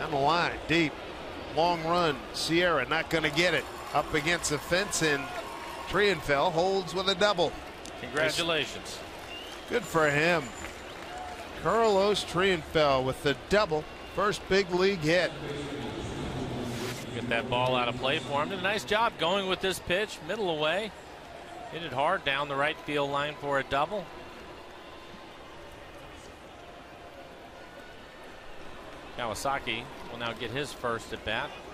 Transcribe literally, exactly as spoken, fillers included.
Down the line, deep, long run. Sierra not going to get it. Up against the fence, and Triunfel holds with a double. Congratulations. Good for him. Carlos Triunfel with the double. First big league hit. Get that ball out of play for him. Did a nice job going with this pitch, middle away. Hit it hard down the right field line for a double. Kawasaki will now get his first at bat.